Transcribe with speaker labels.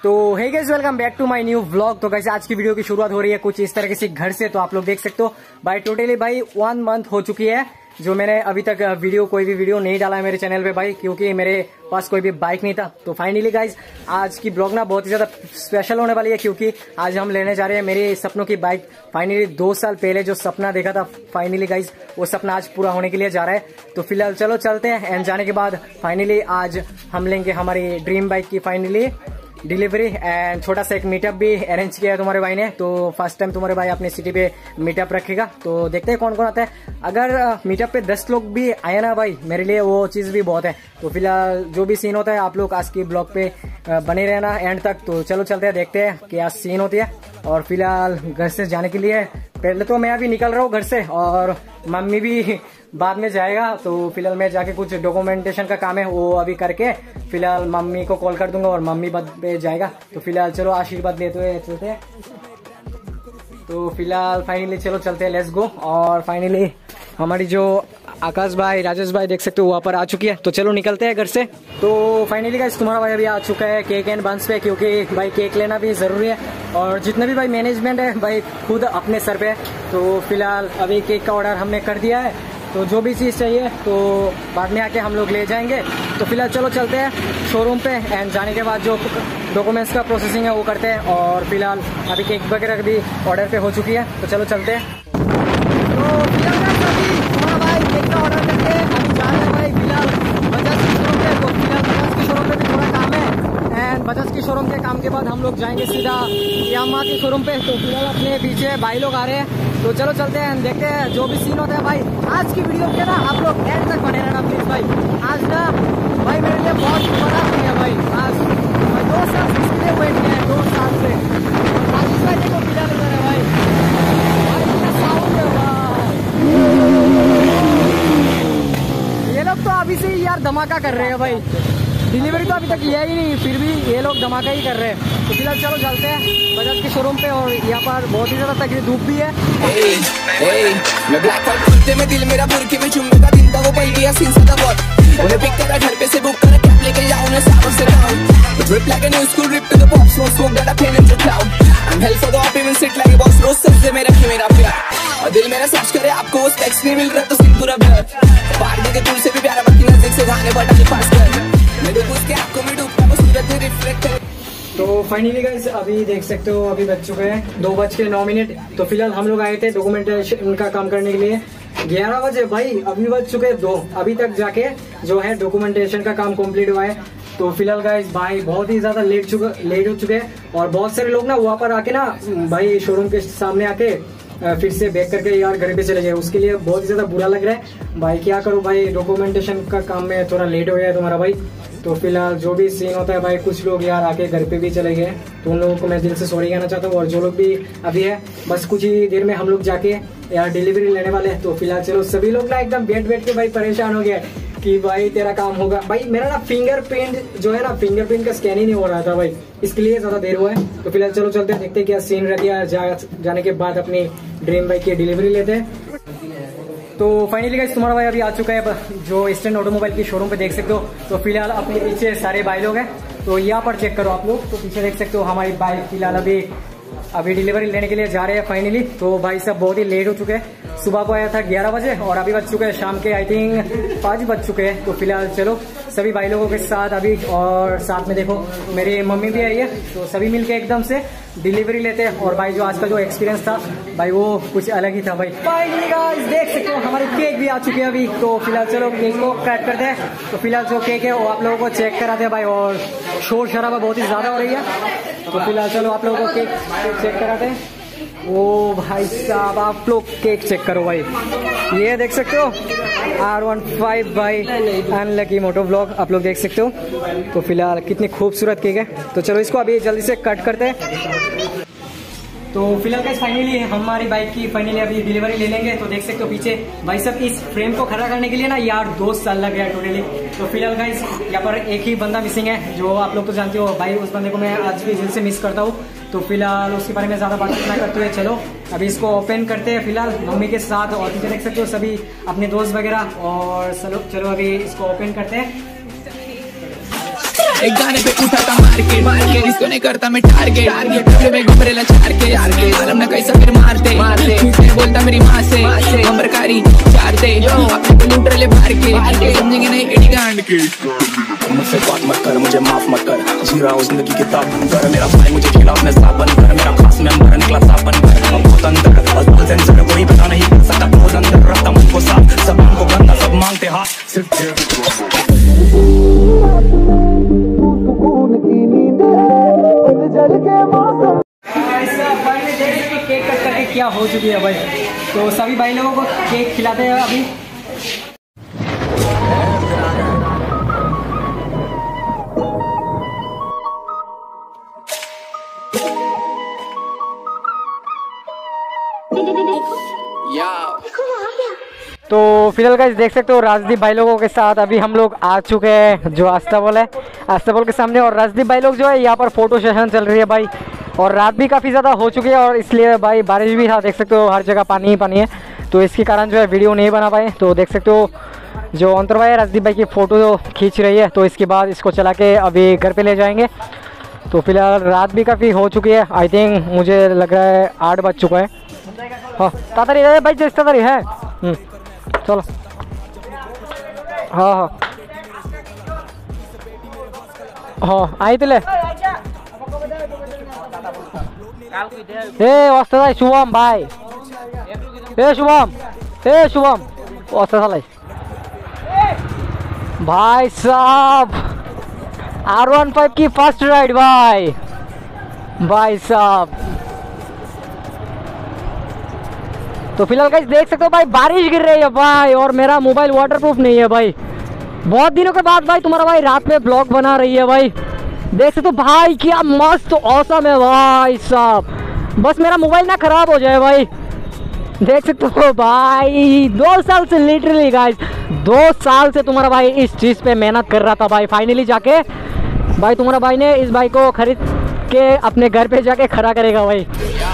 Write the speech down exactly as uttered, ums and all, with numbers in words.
Speaker 1: तो hey guys, welcome back to my new vlog. तो guys आज की वीडियो की शुरुआत हो रही है कुछ इस तरह से घर से। तो आप लोग देख सकते हो भाई, टोटली भाई वन मंथ हो चुकी है जो मैंने अभी तक वीडियो कोई भी वीडियो नहीं डाला है मेरे चैनल पे भाई, क्योंकि मेरे पास कोई भी बाइक नहीं था। तो फाइनली गाइज आज की ब्लॉग ना बहुत ही ज्यादा स्पेशल होने वाली है, क्योंकि आज हम लेने जा रहे हैं मेरे सपनों की बाइक। फाइनली दो साल पहले जो सपना देखा था, फाइनली गाइज वो सपना आज पूरा होने के लिए जा रहा है। तो फिलहाल चलो चलते हैं, एंड जाने के बाद फाइनली आज हम लेंगे हमारी ड्रीम बाइक की फाइनली डिलीवरी। एंड छोटा सा एक मीटअप भी अरेंज किया है तुम्हारे भाई ने। तो फर्स्ट टाइम तुम्हारे भाई अपने सिटी पे मीटअप रखेगा, तो देखते हैं कौन कौन आता है। अगर मीटअप पे दस लोग भी आए ना भाई, मेरे लिए वो चीज भी बहुत है। तो फिलहाल जो भी सीन होता है आप लोग आज की ब्लॉग पे बने रहना एंड तक। तो चलो चलते हैं, देखते हैं क्या सीन होती है। और फिलहाल घर से जाने के लिए पहले तो मैं अभी निकल रहा हूँ घर से, और मम्मी भी बाद में जाएगा। तो फिलहाल मैं जाके कुछ डॉक्यूमेंटेशन का काम है वो अभी करके फिलहाल मम्मी को कॉल कर दूंगा और मम्मी बाद में जाएगा। तो फिलहाल चलो आशीर्वाद लेते हुए चलते हैं। तो फिलहाल फाइनली चलो चलते हैं, लेट्स गो। और फाइनली हमारी जो आकाश भाई, राजेश भाई देख सकते हो वहाँ पर आ चुकी है। तो चलो निकलते हैं घर से। तो फाइनली गाइस तुम्हारा भाई अभी आ चुका है केक एंड बंस पे, क्योंकि भाई केक लेना भी जरूरी है। और जितने भी भाई मैनेजमेंट है भाई खुद अपने सर पे। तो फिलहाल अभी केक का ऑर्डर हमने कर दिया है, तो जो भी चीज़ चाहिए तो बाद में आके हम लोग ले जाएंगे। तो फिलहाल चलो चलते हैं शोरूम पे, एंड जाने के बाद जो डॉक्यूमेंट्स का प्रोसेसिंग है वो करते हैं। और फिलहाल अभी केक वगैरह भी ऑर्डर पे हो चुकी है, तो चलो चलते हैं। तो फिलहाल तुम्हारा भाई केक का ऑर्डर करके अभी जा रहे हैं भाई फिलहाल बजाज की शोरूम पे। तो फिलहाल बजाज की शोरूम पे भी थोड़ा काम है, एंड बजाज की शोरूम के काम के बाद हम लोग जाएंगे सीधा यामाहा की शोरूम पे। तो फिलहाल अपने पीछे भाई लोग आ रहे हैं, तो चलो चलते हैं, देखते हैं जो भी सीन होता है भाई। आज की वीडियो के ना आप लोग एंड तक बने रहना प्लीज भाई। आज ना भाई मेरे लिए बहुत बड़ा दिन है भाई। आज भाई दो साल से इसलिए वेट किया है, दो साल से। आज इस भाई देखो फिलहाल इधर है भाई, भाई क्या साउंड है भाई। ये लोग तो अभी से ही यार धमाका कर रहे हैं भाई। डिलीवरी तो अभी तक किया ही नहीं, फिर भी ये लोग धमाका ही कर रहे हैं। तो फिलहाल चलो चलते हैं बजाज के शोरूम पे। और यहाँ पर बहुत ही ज्यादा तकलीफ धूप भी है।
Speaker 2: hey, hey, मैं ब्लैक कार्ड खुलते में दिल मेरा बुरकी में चुम्बे का दिन था वो पल गया सीन सा बहुत। उन्हें पिक करा घर पे से बुक करा कैब लेके जाऊं उन्हें सावर से down. Drip like a new school rip to the pop smoke smoke that I paint into cloud. I'm hell for the op even sit like a boss रोज सबसे मेरा कि मेरा प्यार और दिल मेरा सर्च करे आपको वो स्पेक्स नहीं मिल रहा तो सिंह पूरा ब्लर पार दे के तुम से भी प्यारा बाकी नजदीक से गाने बटा के पास कर मेरे दोस्त के आंखों में डूबता वो सूरज में रिफ्लेक्ट है। तो फाइनली गाइस अभी देख सकते हो अभी बज चुके हैं दो बज के नौ मिनट। तो फिलहाल हम लोग आए थे डॉक्यूमेंटेशन का काम करने के लिए ग्यारह बजे भाई, अभी बज चुके हैं दो। अभी तक जाके जो है डॉक्यूमेंटेशन का काम कंप्लीट हुआ है। तो फिलहाल गाइस भाई बहुत ही ज्यादा लेट चुका लेट हो चुके हैं, और बहुत सारे लोग ना वहाँ पर आके ना भाई शोरूम के सामने आके फिर से बैक करके यार घर पे चले गए। उसके लिए बहुत ही ज्यादा बुरा लग रहा है भाई, क्या करूँ भाई, डॉक्यूमेंटेशन का काम में थोड़ा लेट हो गया है तुम्हारा भाई। तो फिलहाल जो भी सीन होता है भाई, कुछ लोग यार आके घर पे भी चले गए, तो उन लोगों को मैं दिल से सॉरी कहना चाहता हूँ। और जो लोग भी अभी है बस कुछ ही देर में हम लोग जाके यार डिलीवरी लेने वाले हैं। तो फिलहाल चलो सभी लोग ना एकदम बैठ बैठ के भाई परेशान हो गया कि भाई तेरा काम होगा भाई। मेरा ना फिंगरप्रिंट जो है ना फिंगरप्रिंट का स्कैन ही नहीं हो रहा था भाई, इसके लिए ज्यादा देर हुआ है। तो फिलहाल चलो चलते हैं, देखते हैं क्या सीन रह गया। जा, जाने के बाद अपनी ड्रीम बाइक की डिलीवरी लेते हैं। तो फाइनली गाइस तुम्हारा भाई अभी आ चुका है जो ईस्टर्न ऑटोमोबाइल की शोरूम पे देख सकते हो। तो फिलहाल अपने पीछे सारे भाई लोग हैं, तो यहाँ पर चेक करो आप लोग। तो पीछे देख सकते हो हमारी बाइक फिलहाल अभी अभी डिलीवरी लेने के लिए जा रहे हैं फाइनली। तो भाई साहब बहुत ही लेट हो चुके हैं, सुबह को आया था ग्यारह बजे और अभी बज चुके हैं शाम के आई थिंक पाँच बज चुके हैं। तो फिलहाल चलो सभी भाई लोगों के साथ अभी, और साथ में देखो मेरी मम्मी भी आई है, तो सभी मिलके एकदम से डिलीवरी लेते हैं। और भाई जो आज का जो एक्सपीरियंस था भाई वो कुछ अलग ही था भाई। फाइनली गाइस देख सकते हो हमारे केक भी आ चुके हैं अभी। तो फिलहाल चलो केक को कट करते हैं। तो फिलहाल जो केक है वो आप लोगों को चेक कराते हैं भाई, और शोर शराबा बहुत ही ज्यादा हो रही है। तो फिलहाल चलो आप लोगों को केक चेक कराते हैं। ओ भाई साहब आप लोग केक चेक करो भाई, ये देख सकते हो आर वन फाइव भाई अनलकी मोटो ब्लॉग आप लोग देख सकते हो। तो फिलहाल कितनी खूबसूरत केक है। तो चलो इसको अभी जल्दी से कट करते हैं। तो फिलहाल गाइस फाइनली हमारी बाइक की फाइनली अभी डिलीवरी ले लेंगे। तो देख सकते हो पीछे भाई साहब इस फ्रेम को खड़ा करने के लिए ना यार दो साल लग गया टोटली। तो फिलहाल गाइस यहाँ पर एक ही बंदा मिसिंग है, जो आप लोग तो जानते हो भाई, उस बंदे को मैं आज भी दिल से मिस करता हूँ। तो फिलहाल उसके बारे में ज्यादा बातचीत ना करते हुए चलो अभी इसको ओपन करते हैं फिलहाल मम्मी के साथ। और पीछे देख सकते हो सभी अपने दोस्त वगैरह, और चलो चलो अभी इसको ओपन करते हैं। एक गाने पे उठा था मार्केट मार्केट इसको नहीं करता मैं टारगेट टारगेट में घुमरेला चार के आलम ना कैसा फिर मारते मारते बोलता मेरी माँ से खबरकारी चार दे अपने को लूट रहे बाहर के समझेंगे नहीं एडी गांड के मुझसे बात मत कर मुझे माफ मत कर जी रहा हूँ जिंदगी किताब बन कर मेरा भाई मुझे खेला अपने साथ बन कर मेरा खास मेंबर निकला साफ बन कर बहुत अंदर अस्पताल सेंसर कोई पता नहीं कर सकता बहुत अंदर रखता मन को साफ सब हमको गंदा सब मांगते हाथ सिर्फ
Speaker 1: केक कट करके क्या हो चुकी है भाई, तो सभी भाई लोगों को केक खिलाते हैं अभी। तो फिलहाल गाइस देख सकते हो राजदीप भाई लोगों के साथ अभी हम लोग आ चुके हैं जो अस्तबल है, अस्तबल के सामने। और राजदीप भाई लोग जो है यहाँ पर फोटो सेशन चल रही है भाई, और रात भी काफ़ी ज़्यादा हो चुकी है और इसलिए भाई बारिश भी था, देख सकते हो हर जगह पानी ही पानी है, तो इसके कारण जो है वीडियो नहीं बना पाए। तो देख सकते हो जो अंतर भाई राजदीप भाई की फ़ोटो खींच रही है, तो इसके बाद इसको चला के अभी घर पे ले जाएंगे। तो फिलहाल रात भी काफ़ी हो चुकी है, आई थिंक मुझे लग रहा है आठ बज चुका है। हाँ तातरी है भाई, जिस तातरी है चलो। हाँ हाँ हाँ आई ले ए वस्ता शुभम भाई, ए शुभम ए शुभम वस्ता साला भाई साहब आर वन फाइव की फर्स्ट राइड भाई भाई साहब। तो फिलहाल गाइस देख सकते हो भाई बारिश गिर रही है भाई, और मेरा मोबाइल वाटरप्रूफ नहीं है भाई। बहुत दिनों के बाद भाई तुम्हारा भाई रात में ब्लॉग बना रही है भाई, देख सकते हो भाई क्या मस्त औसम है भाई साहब। बस मेरा मोबाइल ना खराब हो जाए भाई, देख सकते हो भाई दो साल से लिटरली गाइस दो साल से तुम्हारा भाई इस चीज़ पे मेहनत कर रहा था भाई। फाइनली जाके भाई तुम्हारा भाई ने इस बाइक को खरीद के अपने घर पे जाके खड़ा करेगा भाई।